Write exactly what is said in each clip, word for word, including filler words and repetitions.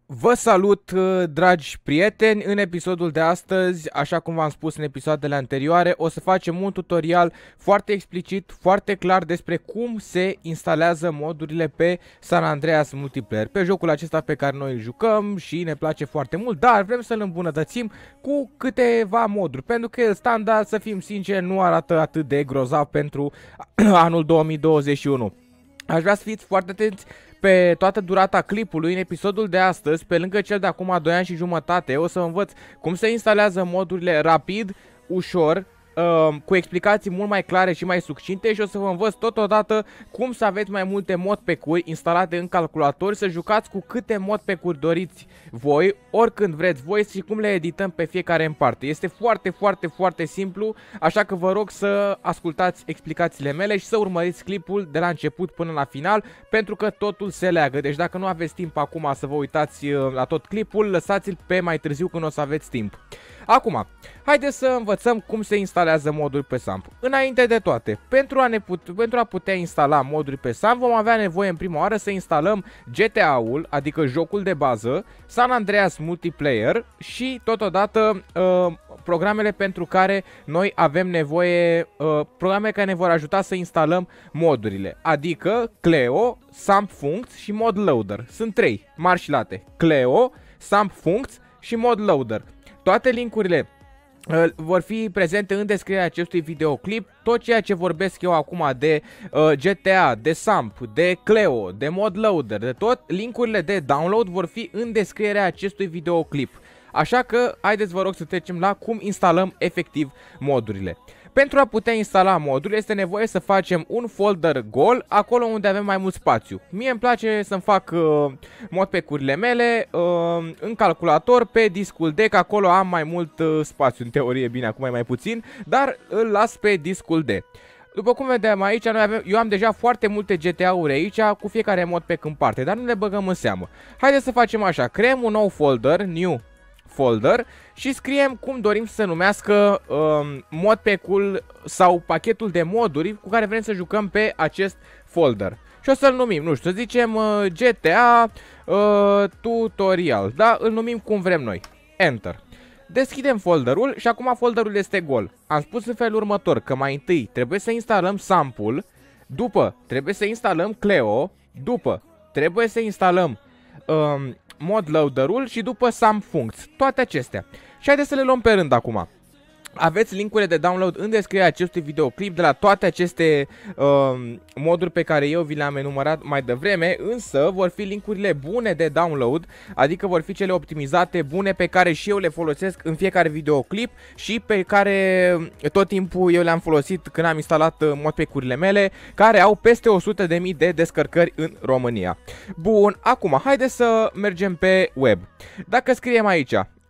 Vă salut, dragi prieteni! În episodul de astăzi, așa cum v-am spus în episoadele anterioare, o să facem un tutorial foarte explicit, foarte clar despre cum se instalează modurile pe San Andreas Multiplayer, pe jocul acesta pe care noi îl jucăm și ne place foarte mult, dar vrem să-l îmbunătățim cu câteva moduri, pentru că el standard, să fim sinceri, nu arată atât de grozav pentru anul două mii douăzeci și unu. Aș vrea să fiți foarte atenți pe toată durata clipului. În episodul de astăzi, pe lângă cel de acum doi ani și jumătate, o să învăț cum se instalează modurile rapid, ușor, uh, cu explicații mult mai clare și mai succinte, și o să vă învăț totodată cum să aveți mai multe modpack-uri instalate în calculator, să jucați cu câte modpack-uri doriți voi, oricând vreți voi, și cum le edităm pe fiecare în parte. Este foarte, foarte, foarte simplu, așa că vă rog să ascultați explicațiile mele și să urmăriți clipul de la început până la final, pentru că totul se leagă. Deci dacă nu aveți timp acum să vă uitați la tot clipul, lăsați-l pe mai târziu când o să aveți timp. Acum, haideți să învățăm cum se instalează moduri pe S A M P. Înainte de toate, pentru a, ne put pentru a putea instala moduri pe S A M P, vom avea nevoie în prima oară să instalăm G T A-ul, adică jocul de bază, San Andreas Multiplayer și totodată uh, programele pentru care noi avem nevoie, uh, programe care ne vor ajuta să instalăm modurile, adică Cleo, S A M P Functs și Mod Loader. Sunt trei mari și late: Cleo, S A M P Functs și Mod Loader. Toate linkurile uh, vor fi prezente în descrierea acestui videoclip. Tot ceea ce vorbesc eu acum de uh, G T A, de S A M P, de Cleo, de Mod Loader, de tot, linkurile de download vor fi în descrierea acestui videoclip. Așa că haideți, vă rog, să trecem la cum instalăm efectiv modurile. Pentru a putea instala moduri este nevoie să facem un folder gol acolo unde avem mai mult spațiu. Mie îmi place să-mi fac uh, modpack-urile mele uh, în calculator pe discul D, că acolo am mai mult uh, spațiu, în teorie, bine, acum e mai puțin, dar îl las pe discul D. După cum vedem aici, noi avem, eu am deja foarte multe G T A-uri aici, cu fiecare modpack în parte, dar nu le băgăm în seamă. Haideți să facem așa: creăm un nou folder, new folder, și scriem cum dorim să se numească uh, modpack-ul sau pachetul de moduri cu care vrem să jucăm pe acest folder. Și o să-l numim, nu știu, să zicem uh, G T A uh, tutorial, da? Îl numim cum vrem noi. Enter. Deschidem folderul și acum folderul este gol. Am spus în felul următor că mai întâi trebuie să instalăm S A M P-ul, după trebuie să instalăm Cleo, după trebuie să instalăm uh, Mod Loader-ul și după S A M P Functs. Toate acestea. Și haideți să le luăm pe rând acum. Aveți linkurile de download în descrierea acestui videoclip de la toate aceste uh, moduri pe care eu vi le-am enumerat mai devreme, însă vor fi linkurile bune de download, adică vor fi cele optimizate, bune, pe care și eu le folosesc în fiecare videoclip și pe care tot timpul eu le-am folosit când am instalat uh, modpack-urile mele, care au peste o sută de mii de descărcări în România. Bun, acum haideți să mergem pe web. Dacă scriem aici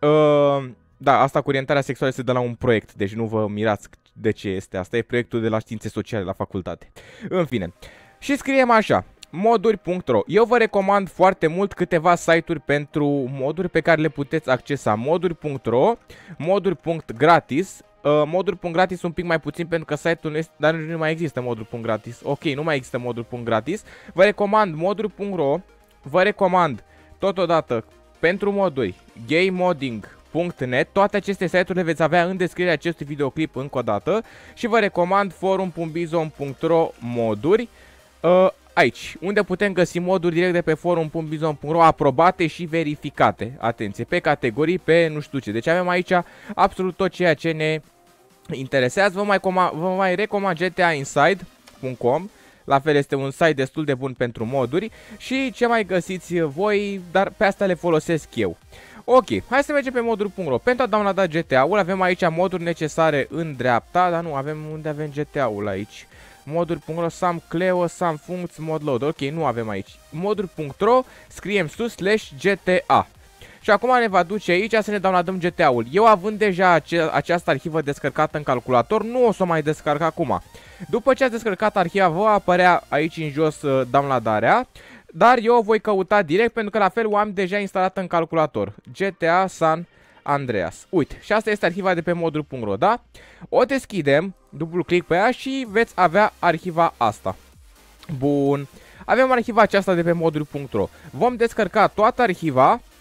uh, da, asta cu orientarea sexuală este de la un proiect, deci nu vă mirați de ce este. Asta e proiectul de la științe sociale la facultate. În fine. Și scriem așa: moduri punct ro. Eu vă recomand foarte mult câteva site-uri pentru moduri pe care le puteți accesa: moduri punct ro, moduri punct gratis. Uh, moduri punct gratis un pic mai puțin pentru că site-ul nu este, dar nu mai există moduri punct gratis. Ok, nu mai există moduri punct gratis. Vă recomand moduri punct ro. Vă recomand totodată pentru moduri gamemodding punct net. Toate aceste site-uri le veți avea în descrierea acestui videoclip încă o dată. Și vă recomand forum punct bizon punct ro moduri, uh, aici, unde putem găsi moduri direct de pe forum punct bizon punct ro, aprobate și verificate. Atenție, pe categorii, pe nu știu ce. Deci avem aici absolut tot ceea ce ne interesează. Vă mai, vă mai recomand G T A inside punct com. La fel, este un site destul de bun pentru moduri. Și ce mai găsiți voi, dar pe asta le folosesc eu. Ok, hai să mergem pe moduri punct ro. Pentru a downloada G T A-ul avem aici moduri necesare în dreapta, dar nu avem, unde avem G T A-ul aici. Moduri punct ro, S A M P Cleo, S A M P Functs, Mod Loader. Ok, nu avem aici. moduri punct ro, scriem sus slash G T A. Și acum ne va duce aici să ne downloadăm G T A-ul. Eu, având deja ace această arhivă descărcată în calculator, nu o să o mai descarc acum. După ce ați descărcat arhiva, vă apărea aici în jos uh, downloadarea. Dar eu o voi căuta direct pentru că la fel o am deja instalată în calculator. G T A San Andreas. Uite, și asta este arhiva de pe moduri punct ro, da? O deschidem, dublu click pe ea și veți avea arhiva asta. Bun. Avem arhiva aceasta de pe moduri punct ro. Vom descărca toată arhiva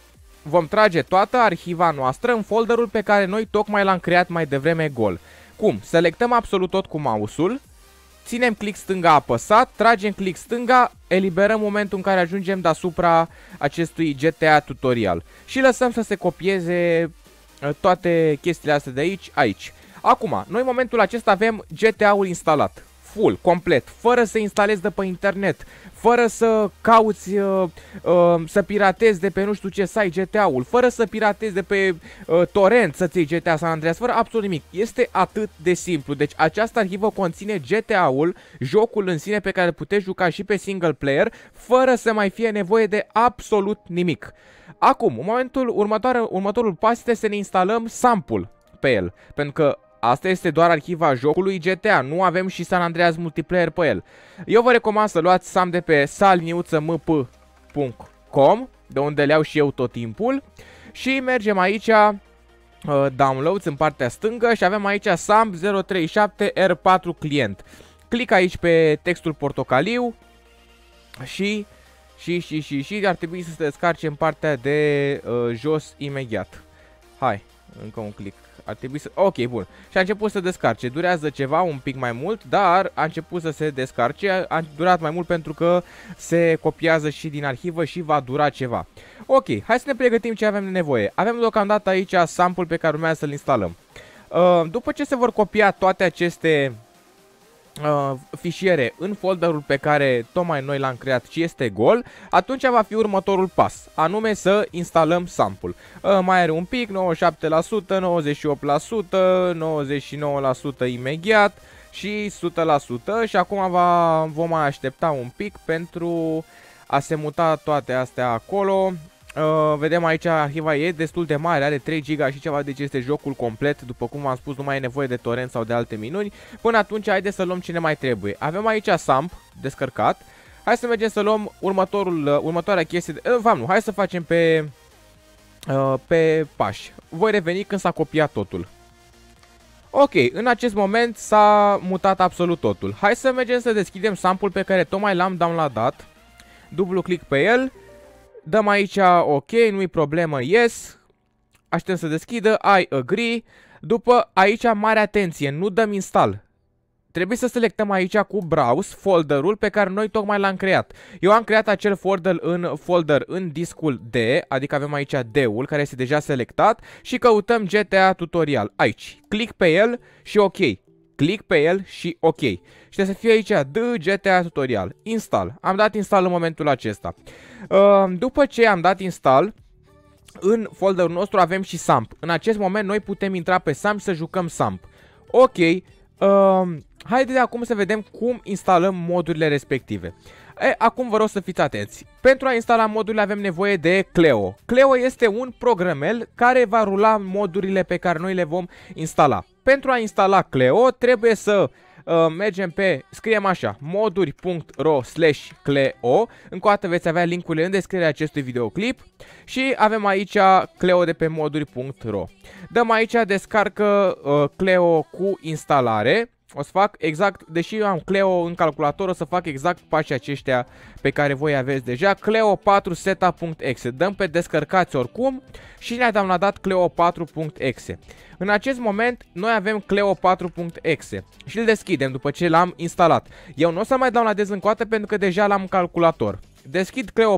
vom trage toată arhiva noastră în folderul pe care noi tocmai l-am creat mai devreme gol. Cum? Selectăm absolut tot cu mouse-ul, ținem click stânga apăsat, tragem click stânga, eliberăm momentul în care ajungem deasupra acestui G T A tutorial și lăsăm să se copieze toate chestiile astea de aici, aici. Acum, noi în momentul acesta avem G T A-ul instalat, full, complet, fără să instalezi de pe internet, fără să cauți, uh, uh, să piratezi de pe nu știu ce site G T A-ul, fără să piratezi de pe uh, torrent să-ți iei G T A San Andreas, fără absolut nimic. Este atât de simplu. Deci această arhivă conține G T A-ul, jocul în sine pe care îl puteți juca și pe single player, fără să mai fie nevoie de absolut nimic. Acum, în momentul următor, următorul pas este să ne instalăm sample pe el, pentru că asta este doar arhiva jocului G T A, nu avem și San Andreas multiplayer pe el. Eu vă recomand să luați sam de pe saliniuță m p punct com, de unde le iau și eu tot timpul. Și mergem aici, uh, downloads în partea stângă și avem aici sam zero trei șapte R patru client. Clic aici pe textul portocaliu și, și, și, și, și ar trebui să se descarce în partea de uh, jos imediat. Hai, încă un click. Ar trebui să... Ok, bun. Și a început să descarce. Durează ceva, un pic mai mult, dar a început să se descarce. A durat mai mult pentru că se copiază și din arhivă și va dura ceva. Ok, hai să ne pregătim ce avem de nevoie. Avem deocamdată aici sample pe care urmează să-l instalăm. Uh, după ce se vor copia toate aceste uh, fișiere în folderul pe care tocmai noi l-am creat și este gol, atunci va fi următorul pas, anume să instalăm sample. Uh, mai are un pic, nouăzeci și șapte la sută, nouăzeci și opt la sută, nouăzeci și nouă la sută imediat și o sută la sută și acum va, vom mai aștepta un pic pentru a se muta toate astea acolo. Uh, vedem aici, arhiva e destul de mare, are trei giga și ceva, deci este jocul complet. După cum v-am spus, nu mai e nevoie de torrent sau de alte minuni. Până atunci, haideți să luăm ce ne mai trebuie. Avem aici samp descărcat. Hai să mergem să luăm următorul, uh, următoarea chestie. Uh, v-am nu, hai să facem pe, uh, pe pași. Voi reveni când s-a copiat totul. Ok, în acest moment s-a mutat absolut totul. Hai să mergem să deschidem sample pe care tocmai l-am downloadat. Dublu click pe el. Dăm aici ok, nu-i problemă, yes. Așteptăm să deschidă, I agree. După aici, mare atenție, nu dăm install. Trebuie să selectăm aici cu browse folderul pe care noi tocmai l-am creat. Eu am creat acel folder în folder în discul D, adică avem aici D-ul care este deja selectat și căutăm G T A tutorial. Aici, click pe el și ok. Click pe el și ok. Și trebuie să fie aici D G T A tutorial. Install. Am dat install în momentul acesta. Uh, după ce am dat install, în folderul nostru avem și samp. În acest moment noi putem intra pe samp și să jucăm samp. Ok. Uh, haideți acum să vedem cum instalăm modurile respective. E, acum vă rog să fiți atenți. Pentru a instala modurile avem nevoie de Cleo. Cleo este un programel care va rula modurile pe care noi le vom instala. Pentru a instala Cleo trebuie să uh, mergem pe, scriem așa, moduri punct ro slash Cleo. Încă o dată veți avea linkurile în descrierea acestui videoclip. Și avem aici Cleo de pe moduri punct ro. Dăm aici descarcă uh, Cleo cu instalare. O să fac exact, deși eu am Cleo în calculator, o să fac exact pașii aceștia pe care voi aveți deja. Cleo patru setup.exe. Dăm pe descărcați oricum și ne-a downloadat Cleo patru.exe. În acest moment noi avem Cleo patru.exe și îl deschidem după ce l-am instalat. Eu nu o să mai downloadez încă o dată pentru că deja l-am în calculator. Deschid Cleo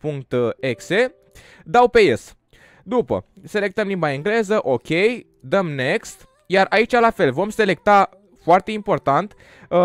patru.exe, dau pe yes. După, selectăm limba engleză, ok, dăm next, iar aici la fel vom selecta, foarte important,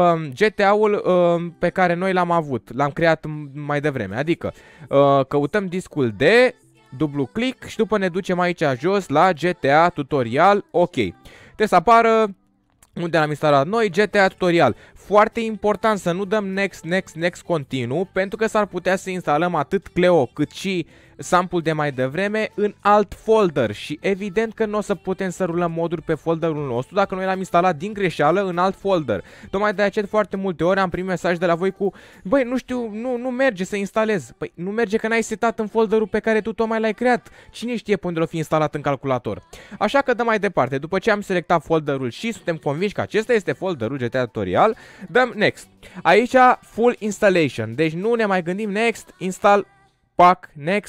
G T A-ul pe care noi l-am avut, l-am creat mai devreme, adică căutăm discul D, dublu click și după ne ducem aici jos la G T A tutorial, ok. Trebuie să apară unde l-am instalat noi, G T A tutorial. Foarte important să nu dăm next, next, next continuu, pentru că s-ar putea să instalăm atât Cleo cât și sample de mai devreme în alt folder și evident că nu o să putem să rulăm moduri pe folderul nostru dacă noi l-am instalat din greșeală în alt folder. Tocmai de aceea foarte multe ori am primit mesaj de la voi cu băi, nu știu, nu, nu merge să instalez. Păi nu merge că n-ai setat în folderul pe care tu tocmai l-ai creat. Cine știe pe unde l-o fi instalat în calculator. Așa că dăm mai departe. După ce am selectat folderul și suntem convinși că acesta este folderul G T A tutorial, dăm next. Aici full installation. Deci nu ne mai gândim next, install, pack, next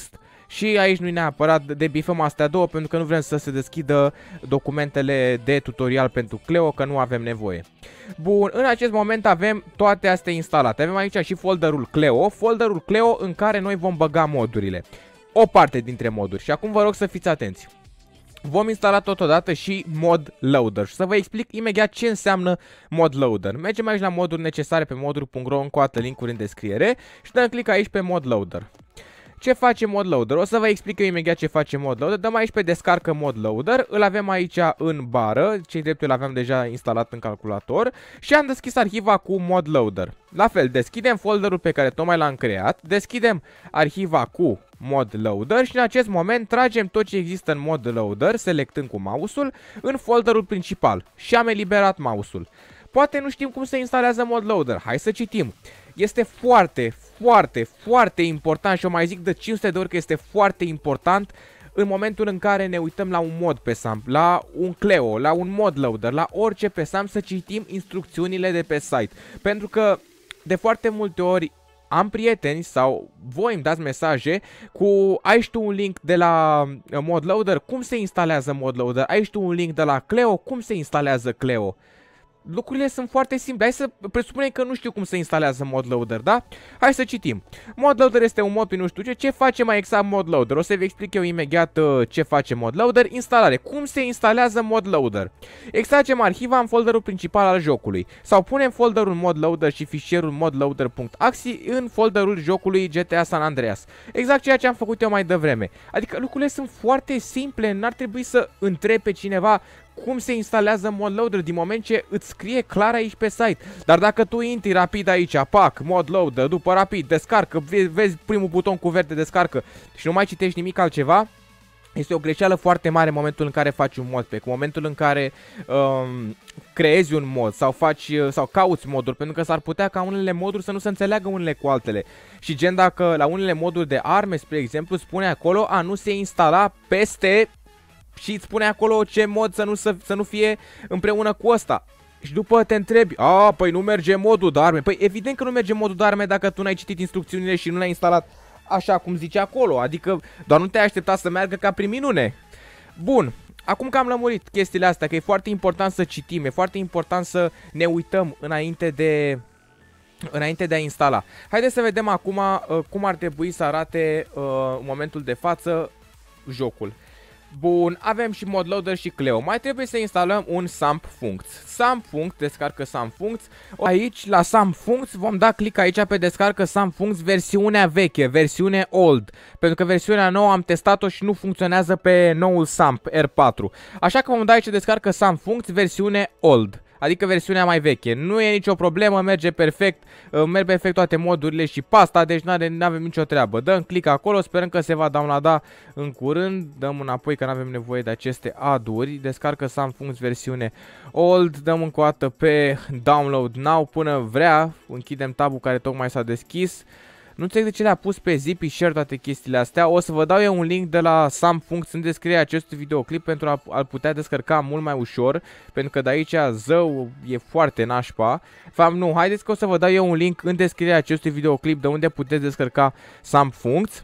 și aici nu e neapărat de bifăm astea două pentru că nu vrem să se deschidă documentele de tutorial pentru Cleo, că nu avem nevoie. Bun, în acest moment avem toate astea instalate. Avem aici și folderul Cleo, folderul Cleo în care noi vom băga modurile. O parte dintre moduri și acum vă rog să fiți atenți. Vom instala totodată și mod loader și să vă explic imediat ce înseamnă mod loader. Mergem aici la moduri necesare pe moduri punct ro, încă o dată linkuri în descriere și dăm click aici pe mod loader. Ce face mod loader? O să vă explic eu imediat ce face mod loader. Dăm aici pe descarcă mod loader, îl avem aici în bară, cei drept îl aveam deja instalat în calculator și am deschis arhiva cu mod loader. La fel, deschidem folderul pe care tocmai l-am creat, deschidem arhiva cu mod loader și în acest moment tragem tot ce există în mod loader, selectând cu mouse-ul, în folderul principal și am eliberat mouse-ul. Poate nu știm cum se instalează mod loader, hai să citim. Este foarte, foarte, foarte important și o mai zic de cinci sute de ori că este foarte important în momentul în care ne uităm la un mod pe S A M P, la un Cleo, la un mod loader, la orice pe S A M P, să citim instrucțiunile de pe site. Pentru că de foarte multe ori am prieteni sau voi îmi dați mesaje cu ai și tu un link de la mod loader, cum se instalează mod loader, ai și tu un link de la Cleo, cum se instalează Cleo. Lucrurile sunt foarte simple. Hai să presupunem că nu știu cum se instalează mod loader, da? Hai să citim. Mod loader este un mod pe nu știu ce. Ce face mai exact mod loader? O să vă explic eu imediat uh, ce face mod loader. Instalare. Cum se instalează mod loader? Extragem arhiva în folderul principal al jocului. Sau punem folderul mod loader și fișierul modloader.axi în folderul jocului G T A San Andreas. Exact ceea ce am făcut eu mai devreme. Adică lucrurile sunt foarte simple. N-ar trebui să întrebi pe cineva cum se instalează mod loader din moment ce îți scrie clar aici pe site. Dar dacă tu intri rapid aici, pac, mod loader, după rapid, descarcă, vezi primul buton cu verde, descarcă și nu mai citești nimic altceva, este o greșeală foarte mare în momentul în care faci un mod pack, în momentul în care um, creezi un mod sau faci sau cauți moduri, pentru că s-ar putea ca unele moduri să nu se înțeleagă unele cu altele. Și gen dacă la unele moduri de arme, spre exemplu, spune acolo a nu se instala peste și îți spune acolo ce mod să nu, să, să nu fie împreună cu ăsta. Și după te întrebi, a, păi nu merge modul de arme. Păi evident că nu merge modul de arme dacă tu n-ai citit instrucțiunile și nu le-ai instalat așa cum zice acolo. Adică doar nu te-ai așteptat să meargă ca prin minune. Bun, acum că am lămurit chestiile astea, că e foarte important să citim, e foarte important să ne uităm înainte de... Înainte de a instala. Haideți să vedem acum uh, cum ar trebui să arate uh, în momentul de față jocul. Bun, avem și mod loader și Cleo. Mai trebuie să instalăm un S A M P Functs. S A M P Functs, descarcă S A M P Functs. Aici, la S A M P Functs, vom da click aici pe descarcă S A M P Functs versiunea veche, versiune old. Pentru că versiunea nouă am testat-o și nu funcționează pe noul S A M P R patru. Așa că vom da aici descarcă S A M P Functs versiune old. Adică versiunea mai veche. Nu e nicio problemă, merge perfect, merg perfect toate modurile și pasta, deci nu avem nicio treabă. Dăm click acolo, sperăm că se va downloada în curând. Dăm înapoi că nu avem nevoie de aceste aduri. Descarcă S A M P Functs versiune old, dăm încă o dată pe download now până vrea. Închidem tabul care tocmai s-a deschis. Nu înțeleg de ce le-a pus pe zip share toate chestiile astea. O să vă dau eu un link de la S A M P Functs în descrierea acestui videoclip pentru a, a putea descărca mult mai ușor. Pentru că de aici zău e foarte nașpa. Fapt, nu, haideți că o să vă dau eu un link în descrierea acestui videoclip de unde puteți descărca S A M P Functs.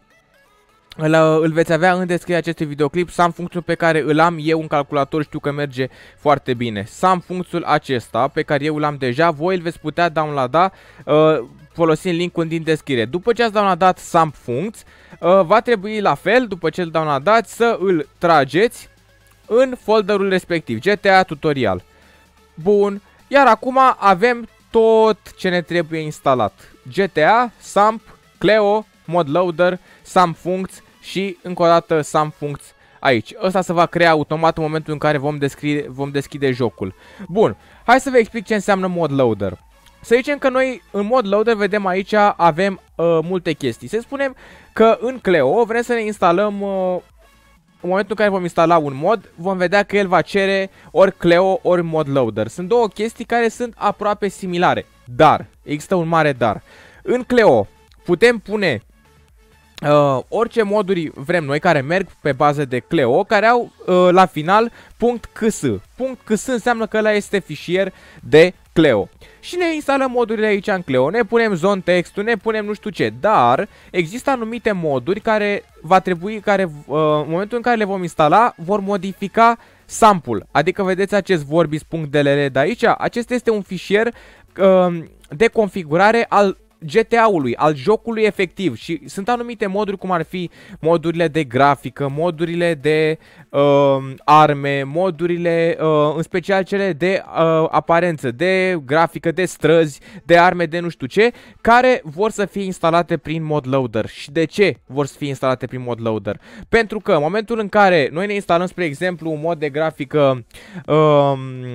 Îl, îl veți avea în descrierea acestui videoclip. S A M P Functs-ul pe care îl am eu în calculator, știu că merge foarte bine. S A M P Functs-ul acesta pe care eu l-am deja, voi îl veți putea downloada uh, folosind linkul din descriere. După ce ați downloadat S A M P Functs, uh, va trebui la fel, după ce îl downloadați, să îl trageți în folderul respectiv, G T A Tutorial. Bun, iar acum avem tot ce ne trebuie instalat. G T A, S A M P, Cleo, mod loader, S A M P Functs și încă o dată S A M P Functs aici. Ăsta se va crea automat în momentul în care vom, vom deschide jocul. Bun, hai să vă explic ce înseamnă mod loader. Să zicem că noi în mod loader vedem aici avem uh, multe chestii. Să spunem că în Cleo vrem să ne instalăm, uh, în momentul în care vom instala un mod, vom vedea că el va cere ori Cleo ori mod loader. Sunt două chestii care sunt aproape similare, dar există un mare dar. În Cleo putem pune Uh, orice moduri vrem noi care merg pe bază de Cleo, care au uh, la final .cs. .cs înseamnă că ăla este fișier de Cleo. Și ne instalăm modurile aici în Cleo, ne punem zone text, ne punem nu știu ce, dar există anumite moduri care va trebui, care uh, în momentul în care le vom instala, vor modifica sample. Adică vedeți acest vorbis.dll de aici, acesta este un fișier uh, de configurare al G T A-ului, al jocului efectiv, și sunt anumite moduri cum ar fi modurile de grafică, modurile de uh, arme, modurile, uh, în special cele de uh, aparență, de grafică, de străzi, de arme, de nu știu ce, care vor să fie instalate prin mod loader. Și de ce vor să fie instalate prin mod loader? Pentru că în momentul în care noi ne instalăm, spre exemplu, un mod de grafică uh,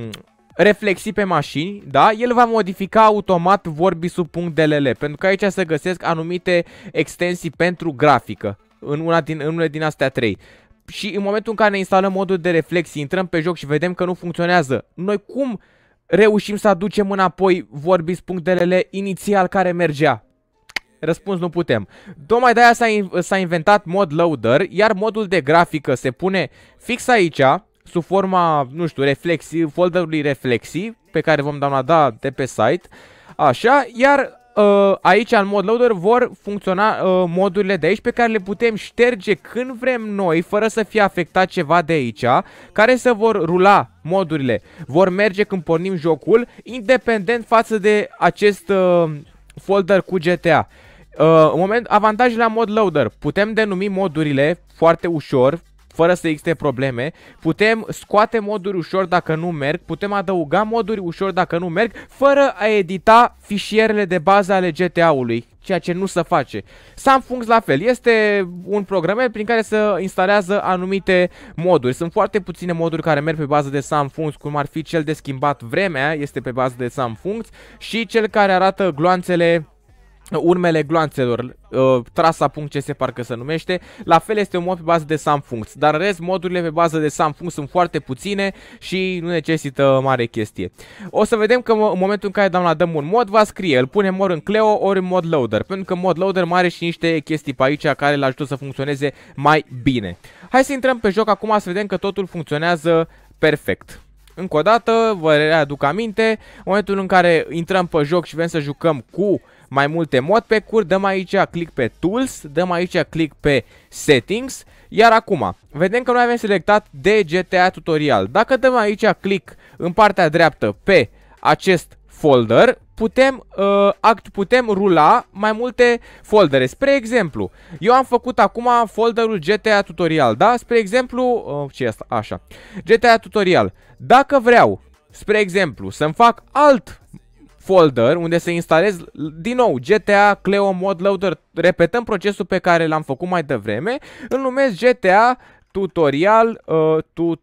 reflexii pe mașini, da? El va modifica automat vorbisul.dll, pentru că aici se găsesc anumite extensii pentru grafică în una din, în una din astea trei. Și în momentul în care ne instalăm modul de reflexii, intrăm pe joc și vedem că nu funcționează, noi cum reușim să aducem înapoi vorbis.dll inițial care mergea? Răspuns: nu putem. Tocmai de-aia s-a inventat mod loader, iar modul de grafică se pune fix aici, sub forma, nu știu, reflexii, folderului reflexii, pe care vom downloada de pe site. Așa, iar uh, aici în mod loader vor funcționa uh, modurile de aici, pe care le putem șterge când vrem noi, fără să fie afectat ceva de aici, care se vor rula modurile, vor merge când pornim jocul, independent față de acest uh, folder cu G T A. Uh, în moment, avantajele la mod loader: putem denumi modurile foarte ușor, fără să existe probleme, putem scoate moduri ușor dacă nu merg, putem adăuga moduri ușor dacă nu merg, fără a edita fișierele de bază ale G T A-ului, ceea ce nu se face. SamFunks la fel, este un program prin care se instalează anumite moduri. Sunt foarte puține moduri care merg pe bază de SamFunks, cum ar fi cel de schimbat vremea, este pe bază de SamFunks, și cel care arată gloanțele, urmele gloanțelor, uh, trasa.cs parcă se numește. La fel este un mod pe bază de SamFunks, dar în rest modurile pe bază de SamFunks sunt foarte puține și nu necesită mare chestie. O să vedem că în momentul în care downloadăm un mod, va scrie, îl punem ori în Cleo, ori în mod loader, pentru că mod loader mai are și niște chestii pe aici care îl ajută să funcționeze mai bine. Hai să intrăm pe joc acum să vedem că totul funcționează perfect. Încă o dată vă readuc aminte, în momentul în care intrăm pe joc și vrem să jucăm cu mai multe modpack-uri, dăm aici click pe Tools, dăm aici click pe Settings, iar acum vedem că noi avem selectat de G T A Tutorial. Dacă dăm aici click în partea dreaptă pe acest folder, putem, uh, act, putem rula mai multe foldere. Spre exemplu, eu am făcut acum folderul G T A Tutorial, da? Spre exemplu, uh, ce e asta? Așa. G T A Tutorial. Dacă vreau, spre exemplu, să-mi fac alt folder unde să instalez din nou G T A Cleo Mod Loader, repetăm procesul pe care l-am făcut mai devreme, îl numesc G T A Tutorial, uh,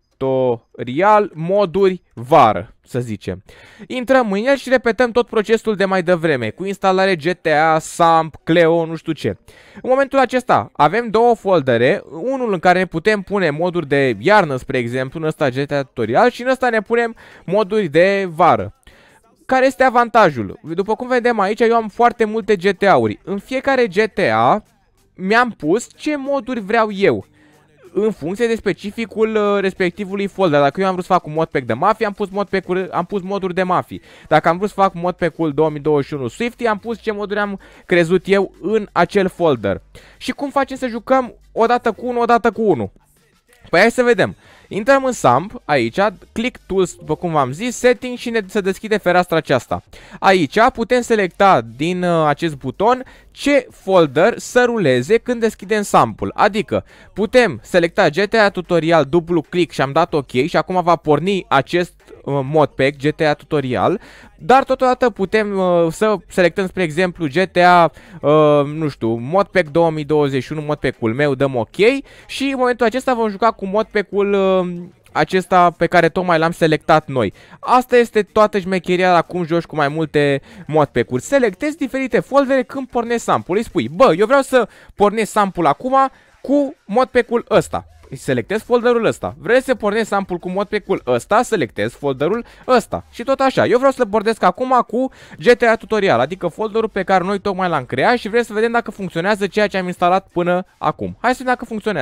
tutorial moduri vară, să zicem. Intrăm în el și repetăm tot procesul de mai devreme, cu instalare G T A, Samp, Cleo, nu știu ce. În momentul acesta avem două foldere, unul în care ne putem pune moduri de iarnă, spre exemplu, în ăsta G T A Tutorial, și în ăsta ne punem moduri de vară. Care este avantajul? După cum vedem aici, eu am foarte multe G T A-uri. În fiecare G T A mi-am pus ce moduri vreau eu, în funcție de specificul respectivului folder. Dacă eu am vrut să fac un modpack de Mafia, am pus, modpack am pus moduri de Mafia. Dacă am vrut să fac modpack-ul două mii douăzeci și unu Swifty, am pus ce moduri am crezut eu în acel folder. Și cum facem să jucăm odată cu unul, odată cu unul? Păi hai să vedem. Intrăm în Samp, aici, click Tools, după cum v-am zis, Settings, și ne se deschide fereastra aceasta. Aici putem selecta din uh, acest buton ce folder să ruleze când deschidem Sample. Adică putem selecta G T A Tutorial, dublu click, și am dat OK și acum va porni acest uh, modpack G T A Tutorial. Dar totodată putem uh, să selectăm, spre exemplu, G T A, uh, nu știu, modpack două mii douăzeci și unu, modpack-ul meu, dăm OK și în momentul acesta vom juca cu modpack-ul uh, acesta pe care tocmai l-am selectat noi. Asta este toată șmecheria la cum joci cu mai multe modpack-uri. Selectezi diferite foldere când pornești sample. Îi spui, bă, eu vreau să pornesc sample acum cu modpack-ul ăsta. Selectez folderul ăsta. Vrei să pornesc sample cu modpack-ul ăsta, selectez folderul ăsta. Și tot așa. Eu vreau să-l pornesc acum cu G T A Tutorial, adică folderul pe care noi tocmai l-am creat, și vrem să vedem dacă funcționează ceea ce am instalat până acum. Hai să vedem dacă funcționează.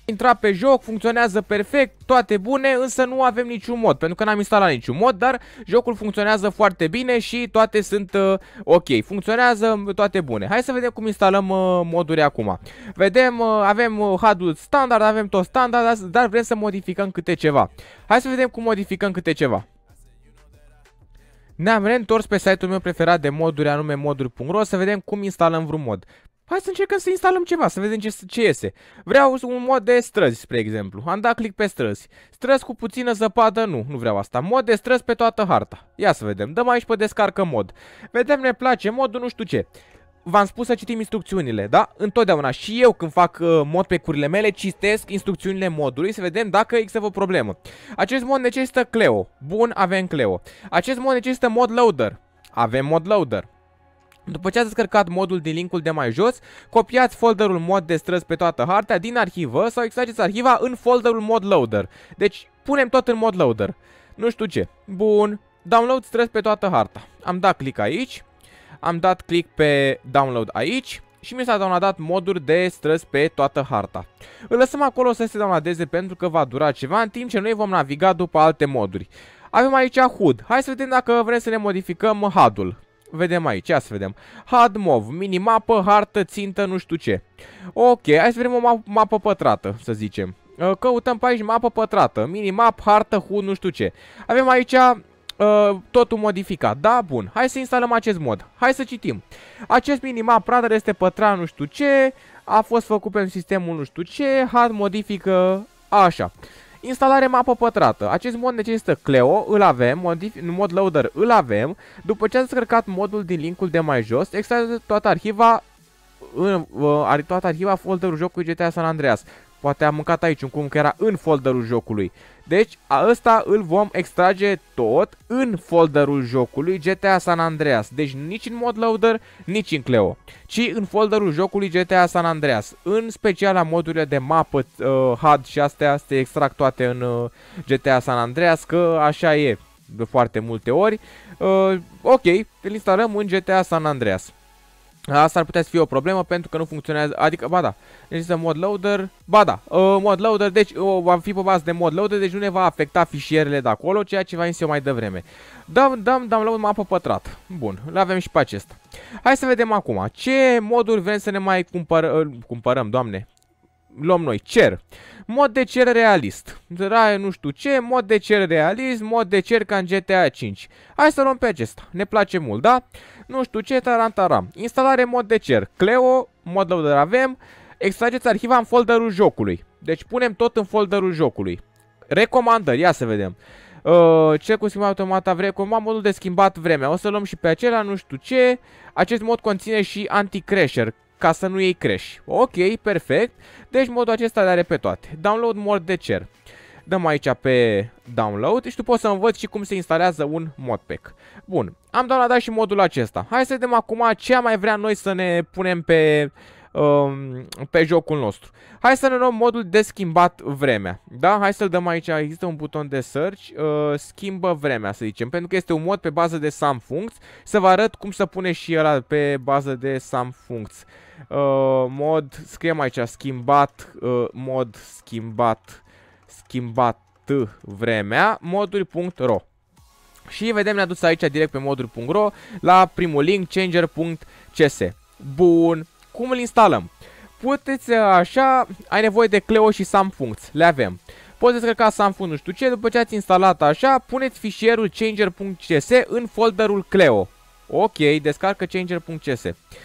Intra pe joc, funcționează perfect, toate bune, însă nu avem niciun mod, pentru că n-am instalat niciun mod, dar jocul funcționează foarte bine și toate sunt uh, ok, funcționează toate bune. Hai să vedem cum instalăm uh, moduri acum. Vedem, uh, avem uh, H U D-ul standard, avem tot standard, dar vrem să modificăm câte ceva. Hai să vedem cum modificăm câte ceva. Ne-am reîntors pe site-ul meu preferat de moduri, anume moduri punct ro, să vedem cum instalăm vreun mod. Hai să încercăm să instalăm ceva, să vedem ce, ce iese. Vreau un mod de străzi, spre exemplu. Am dat click pe străzi. Străzi cu puțină zăpadă, nu, nu vreau asta. Mod de străzi pe toată harta. Ia să vedem, dăm aici pe descarcă mod. Vedem, ne place modul, nu știu ce. V-am spus să citim instrucțiunile, da? Întotdeauna și eu când fac uh, modpack-urile mele citesc instrucțiunile modului să vedem dacă există o problemă. Acest mod necesită Cleo. Bun, avem Cleo. Acest mod necesită mod loader. Avem mod loader. După ce ați descărcat modul din linkul de mai jos, copiați folderul mod de străzi pe toată harta din arhivă sau extrageți arhiva în folderul mod loader. Deci punem tot în mod loader. Nu știu ce. Bun. Download străzi pe toată harta. Am dat click aici. Am dat click pe download aici și mi s-a downloadat moduri de străzi pe toată harta. Îl lăsăm acolo să se downloadeze pentru că va dura ceva în timp ce noi vom naviga după alte moduri. Avem aici H U D. Hai să vedem dacă vrem să ne modificăm H U D-ul. Vedem aici, ia să vedem. H U D mov, minimapă, hartă, țintă, nu știu ce. Ok, hai să vedem o map mapă pătrată, să zicem. Căutăm pe aici mapă pătrată, minimap, hartă, H U D, nu știu ce. Avem aici uh, totul modificat. Da, bun. Hai să instalăm acest mod. Hai să citim. Acest minimap radar este pătrat, nu știu ce. A fost făcut pe sistemul nu știu ce. H U D modifică așa. Instalare mapă pătrată. Acest mod necesită Cleo, îl avem, mod loader îl avem. După ce ați descărcat modul din linkul de mai jos, extrageți toată arhiva, în, uh, toată arhiva folderul jocului G T A San Andreas. Poate am mâncat aici un cum că era în folderul jocului. Deci ăsta îl vom extrage tot în folderul jocului G T A San Andreas. Deci nici în mod loader, nici în Cleo, ci în folderul jocului G T A San Andreas. În special la modurile de mapă, uh, H U D și astea se extrag toate în uh, G T A San Andreas, că așa e de foarte multe ori. Uh, ok, îl instalăm în G T A San Andreas. Asta ar putea să fie o problemă pentru că nu funcționează, adică, ba da, există mod loader, ba da, uh, mod loader, deci uh, va fi pe bază de mod loader, deci nu ne va afecta fișierele de acolo, ceea ce v-am zis eu mai devreme. Dăm, dăm, download mapă pătrat. Bun, le avem și pe acesta. Hai să vedem acum, ce moduri vrem să ne mai cumpăr, uh, cumpărăm, doamne. Luăm noi, cer. Mod de cer realist. Rai, nu știu ce, mod de cer realist, mod de cer ca în G T A cinci. Hai să luăm pe acesta, ne place mult, da? Nu știu ce, tarantaram. Instalare mod de cer. Cleo, mod loader avem. Extrageți arhiva în folderul jocului. Deci punem tot în folderul jocului. Recomandări, ia să vedem. Uh, ce cu schimbat automat avem? Recomand modul de schimbat vremea. O să luăm și pe acela, nu știu ce. Acest mod conține și anti-crasher, ca să nu iei crash. Ok, perfect. Deci modul acesta le are pe toate. Download mod de cer. Dăm aici pe download și tu poți să învăț și cum se instalează un modpack. Bun, am downloadat și modul acesta. Hai să vedem acum ce am mai vrea noi să ne punem pe, um, pe jocul nostru. Hai să ne luăm modul de schimbat vremea. Da? Hai să-l dăm aici, există un buton de search, uh, schimbă vremea să zicem, pentru că este un mod pe bază de SumFunct. Să vă arăt cum să pune și ăla pe bază de SumFunct. Uh, mod, scriem aici, schimbat, uh, mod schimbat, schimbat vremea, moduri punct ro. Și vedem, ne-a dus aici direct pe moduri punct ro la primul link, changer punct c s. Bun, cum îl instalăm? Puteți așa, ai nevoie de Cleo și SumFunct, le avem. Poți descărca SumFunct nu știu ce, după ce ați instalat așa, puneți fișierul changer punct c s în folderul Cleo. Ok, descarcă changer punct c s.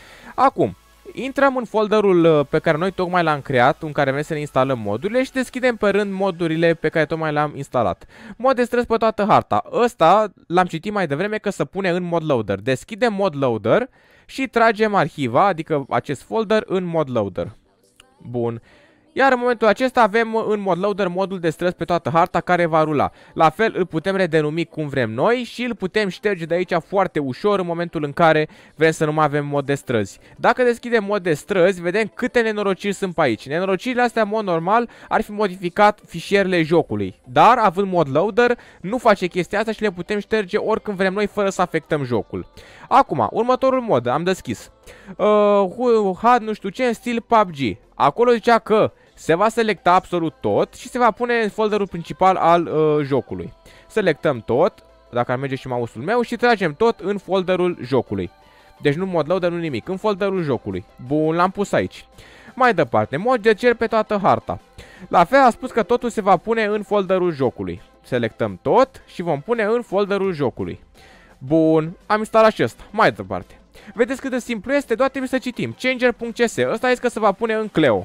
Acum, intrăm în folderul pe care noi tocmai l-am creat, în care vrem să ne instalăm modurile și deschidem pe rând modurile pe care tocmai le-am instalat. Mod de străzi pe toată harta. Ăsta l-am citit mai devreme că se pune în mod loader. Deschidem mod loader și tragem arhiva, adică acest folder, în mod loader. Bun. Iar în momentul acesta avem în mod loader modul de străzi pe toată harta care va rula. La fel îl putem redenumi cum vrem noi și îl putem șterge de aici foarte ușor în momentul în care vrem să nu mai avem mod de străzi. Dacă deschidem mod de străzi, vedem câte nenorociri sunt pe aici. Nenorocirile astea, în mod normal, ar fi modificat fișierele jocului. Dar, având mod loader, nu face chestia asta și le putem șterge oricând vrem noi fără să afectăm jocul. Acum, următorul mod, am deschis. Uh, H U D nu știu ce, în stil P U B G. Acolo zicea că se va selecta absolut tot și se va pune în folderul principal al uh, jocului. Selectăm tot, dacă ar merge și mouse-ul meu, și tragem tot în folderul jocului. Deci nu mod loader, nu nimic, în folderul jocului. Bun, l-am pus aici. Mai departe, mod de cer pe toată harta. La fel a spus că totul se va pune în folderul jocului. Selectăm tot și vom pune în folderul jocului. Bun, am instalat și ăsta. Mai departe. Vedeți cât de simplu este, doar trebuie să citim. Changer punct c s. Ăsta este că se va pune în Cleo.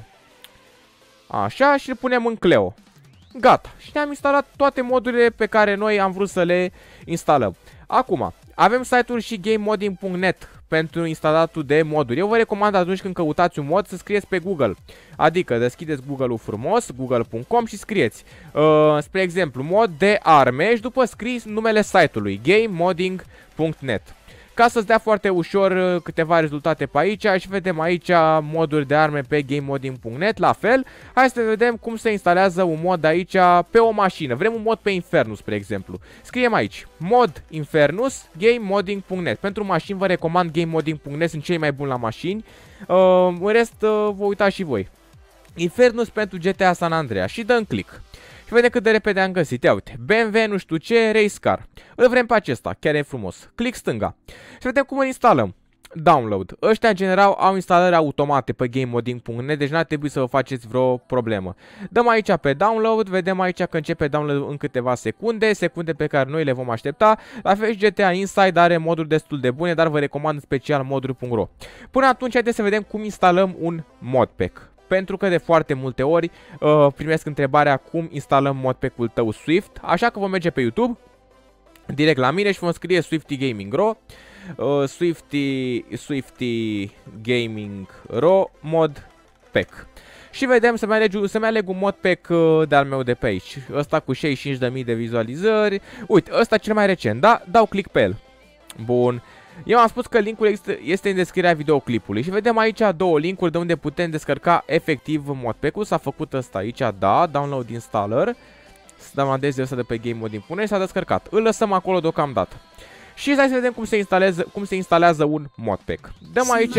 Așa, și îl punem în Cleo. Gata. Și ne-am instalat toate modurile pe care noi am vrut să le instalăm. Acum, avem site-ul și gamemodding punct net pentru instalatul de moduri. Eu vă recomand atunci când căutați un mod să scrieți pe Google. Adică deschideți Google-ul frumos, google punct com, și scrieți, uh, spre exemplu, mod de arme și după scrieți numele site-ului, gamemodding punct net. Ca să-ți dea foarte ușor câteva rezultate pe aici și vedem aici moduri de arme pe gamemodding punct net, la fel. Hai să vedem cum se instalează un mod aici pe o mașină. Vrem un mod pe Infernus, spre exemplu. Scriem aici, mod Infernus, gamemodding punct net. Pentru mașini vă recomand gamemodding punct net, sunt cei mai buni la mașini. Uh, în rest, uh, vă uitați și voi. Infernus pentru G T A San Andreas și dăm click. Și vedem cât de repede am găsit. Ia uite, B M W nu știu ce, race car. Îl vrem pe acesta, chiar e frumos. Click stânga. Și vedem cum îl instalăm. Download. Ăștia în general au instalări automate pe gamemodding punct net, deci n-ar trebui să vă faceți vreo problemă. Dăm aici pe download, vedem aici că începe download în câteva secunde, secunde pe care noi le vom aștepta. La fel și G T A Inside are moduri destul de bune, dar vă recomand în special moduri punct ro. Până atunci, haideți să vedem cum instalăm un modpack. Pentru că de foarte multe ori uh, primesc întrebarea cum instalăm modpack-ul tău Swift. Așa că vom merge pe YouTube, direct la mine, și vom scrie Swifty Gaming Ro, uh, Swifty, Swifty Gaming Ro modpack. Și vedem să-mi aleg, să aleg un modpack uh, de-al meu de pe aici. Ăsta cu șaizeci și cinci de mii de vizualizări. Uite, ăsta cel mai recent, da? Dau click pe el. Bun. Eu am spus că linkul este în descrierea videoclipului și vedem aici două linkuri de unde putem descărca efectiv modpack-ul. S-a făcut ăsta aici, da, download installer. Să downloadeze ăsta de pe gamemodding punct net și s-a descărcat. Îl lăsăm acolo deocamdată. Și hai să vedem cum se instalează, cum se instalează un modpack. Dăm aici,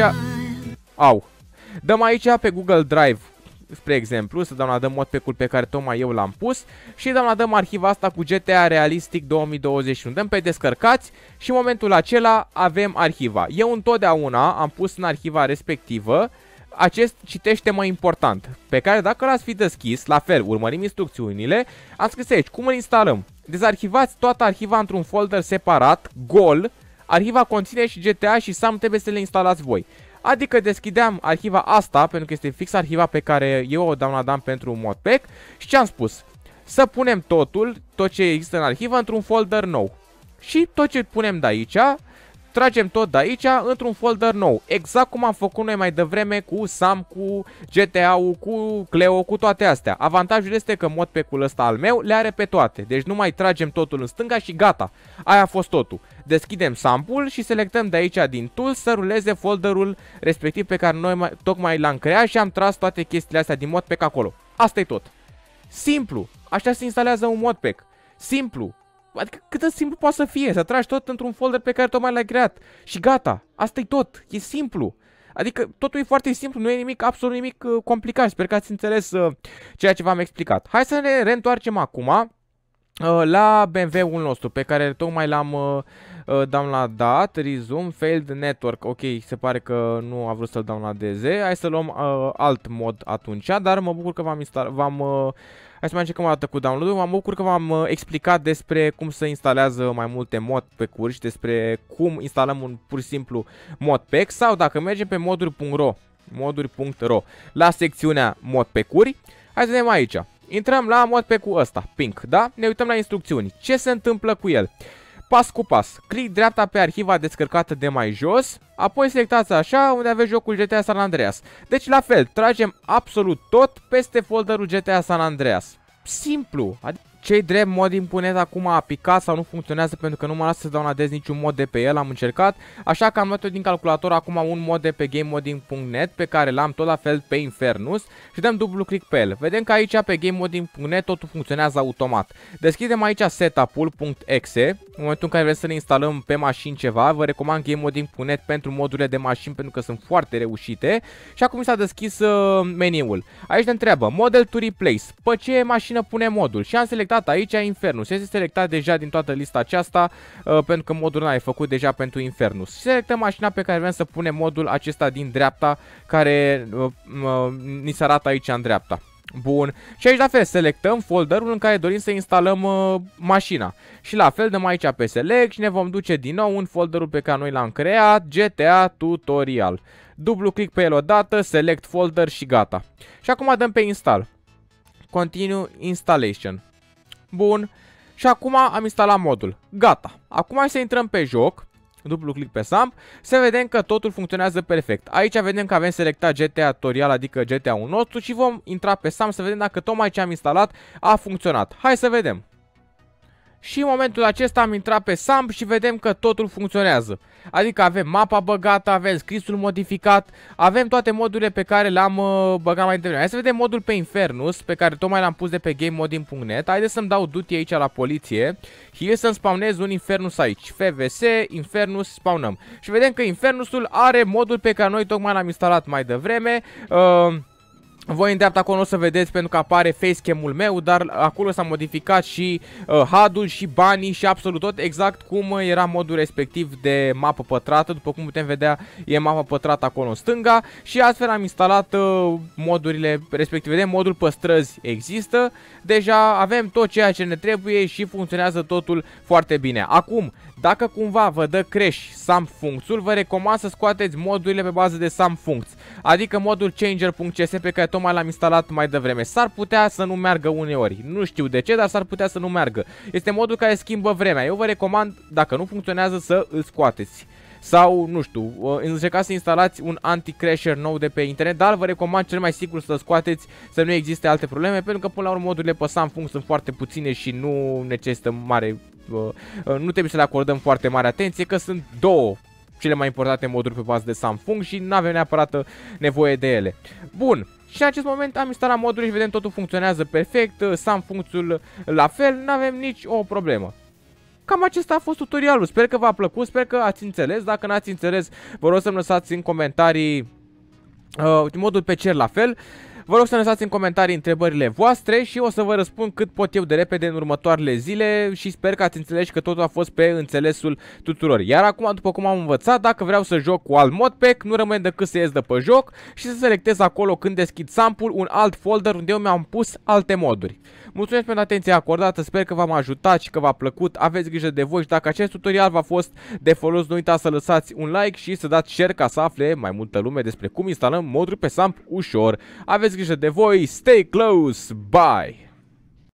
au, dăm aici pe Google Drive, spre exemplu, să downloadăm modpack-ul pe care tocmai eu l-am pus și downloadăm arhiva asta cu G T A Realistic două mii douăzeci și unu. Dăm pe descărcați și în momentul acela avem arhiva. Eu întotdeauna am pus în arhiva respectivă acest citește mai important, pe care dacă l-ați fi deschis, la fel, urmărim instrucțiunile, am scris aici cum îl instalăm. Dezarhivați toată arhiva într-un folder separat, gol. Arhiva conține și G T A și SAM, trebuie să le instalați voi. Adică deschideam arhiva asta, pentru că este fix arhiva pe care eu o downloadam pentru un modpack. Și ce am spus? Să punem totul, tot ce există în arhivă, într-un folder nou. Și tot ce punem de aici, tragem tot de aici într-un folder nou. Exact cum am făcut noi mai devreme cu SAM, cu G T A-ul, cu Cleo, cu toate astea. Avantajul este că modpack-ul ăsta al meu le are pe toate. Deci nu mai tragem totul în stânga și gata. Aia a fost totul. Deschidem sample și selectăm de aici din tools să ruleze folderul respectiv pe care noi mai, tocmai l-am creat și am tras toate chestiile astea din modpack acolo. Asta e tot. Simplu. Așa se instalează un modpack. Simplu. Adică cât de simplu poate să fie, să tragi tot într-un folder pe care tocmai l-ai creat. Și gata, asta e tot, e simplu. Adică totul e foarte simplu, nu e nimic, absolut nimic uh, complicat. Sper că ați înțeles uh, ceea ce v-am explicat. Hai să ne reîntoarcem acum uh, la B M W-ul nostru pe care tocmai l-am uh, uh, downloadat. Resume, failed network, ok, se pare că nu a vrut să-l downloadeze. Hai să luăm uh, alt mod atunci, dar mă bucur că v-am instalat, v-am... Uh, Hai să mai încercăm o dată cu download-ul. Mă bucur că v-am uh, explicat despre cum se instalează mai multe modpack-uri și despre cum instalăm un pur și simplu modpack. Sau dacă mergem pe moduri punct ro, moduri punct ro, la secțiunea modpack-uri, hai să vedem aici. Intrăm la modpack-ul ăsta, pink, da? Ne uităm la instrucțiuni. Ce se întâmplă cu el? Pas cu pas. Click dreapta pe arhiva descărcată de mai jos, apoi selectați așa unde aveți jocul G T A San Andreas. Deci la fel, tragem absolut tot peste folderul G T A San Andreas. Simplu. Adică cei drept, mod impunet acum a picat sau nu funcționează pentru că nu mă lasă să downloadez niciun mod de pe el, am încercat. Așa că am luat din calculator acum un mod de pe gamemodding punct net pe care l-am tot la fel pe Infernus și dăm dublu click pe el. Vedem că aici pe gamemodding punct net totul funcționează automat. Deschidem aici setup-ul punct exe. În momentul în care vrem să ne instalăm pe mașini ceva, vă recomand gamemodding punct net pentru modurile de mașini pentru că sunt foarte reușite. Și acum mi s-a deschis uh, meniul. Aici ne întreabă model to replace. Pe ce mașină pune modul? Și am selectat aici Infernus. Este selectat deja din toată lista aceasta uh, pentru că modul ăla e făcut deja pentru Infernus. Și selectăm mașina pe care vrem să punem modul acesta din dreapta care uh, uh, ni se arată aici în dreapta. Bun. Și aici la fel selectăm folderul în care dorim să instalăm uh, mașina. Și la fel dăm aici pe select și ne vom duce din nou în folderul pe care noi l-am creat, G T A Tutorial. Dublu click pe el odată, select folder și gata. Și acum dăm pe install. Continue installation. Bun. Și acum am instalat modul. Gata. Acum hai să intrăm pe joc. Dublu click pe Samp, să vedem că totul funcționează perfect. Aici vedem că avem selectat G T A Tutorial, adică G T A-ul nostru și vom intra pe Samp să vedem dacă tocmai ce am instalat a funcționat. Hai să vedem. Și în momentul acesta am intrat pe Samp și vedem că totul funcționează. Adică avem mapa băgată, avem scrisul modificat, avem toate modurile pe care le-am uh, băgat mai devreme. Hai să vedem modul pe Infernus, pe care tocmai l-am pus de pe gamemodding punct net. Haideți să-mi dau duty aici la poliție și să-mi spawnez un Infernus aici. F V S, Infernus, spawnăm. Și vedem că Infernusul are modul pe care noi tocmai l-am instalat mai devreme. Uh, Voi în dreapta acolo o să vedeți pentru că apare facecam-ul meu, dar acolo s-a modificat și uh, H U D-ul și banii și absolut tot exact cum era modul respectiv de mapă pătrată. După cum putem vedea e mapă pătrată acolo în stânga și astfel am instalat uh, modurile respective. Vedem modul pe străzi există, deja avem tot ceea ce ne trebuie și funcționează totul foarte bine. Acum, dacă cumva vă dă crash Samp Funcțul, vă recomand să scoateți modurile pe bază de Samp Funcț, adică modul changer punct c s pe care tocmai l-am instalat mai devreme. S-ar putea să nu meargă uneori, nu știu de ce, dar s-ar putea să nu meargă. Este modul care schimbă vremea. Eu vă recomand, dacă nu funcționează, să îl scoateți. Sau, nu știu, încercați să instalați un anti-crasher nou de pe internet, dar vă recomand cel mai sigur să scoateți, să nu existe alte probleme, pentru că până la urmă modurile pe Samp Funcț sunt foarte puține și nu necesită mare, nu trebuie să le acordăm foarte mare atenție, că sunt două cele mai importante moduri pe bază de Samp Funcț și nu avem neapărat nevoie de ele. Bun. Și în acest moment am instalat modurile și vedem totul funcționează perfect, Samp Funcțul la fel, nu avem nici o problemă. Cam acesta a fost tutorialul, sper că v-a plăcut, sper că ați înțeles. Dacă n-ați înțeles, vă rog să-mi lăsați în comentarii uh, modul pe cer la fel. Vă rog să lăsați în comentarii întrebările voastre și o să vă răspund cât pot eu de repede în următoarele zile și sper că ați înțeles că totul a fost pe înțelesul tuturor. Iar acum, după cum am învățat, dacă vreau să joc cu alt modpack, nu rămâne decât să ies de pe joc și să selectez acolo când deschid Samp-ul un alt folder unde eu mi-am pus alte moduri. Mulțumesc pentru atenția acordată, sper că v-am ajutat și că v-a plăcut, aveți grijă de voi și dacă acest tutorial v-a fost de folos, nu uitați să lăsați un like și să dați share ca să afle mai multă lume despre cum instalăm moduri pe Samp ușor. Aveți grijă de voi, stay close, bye!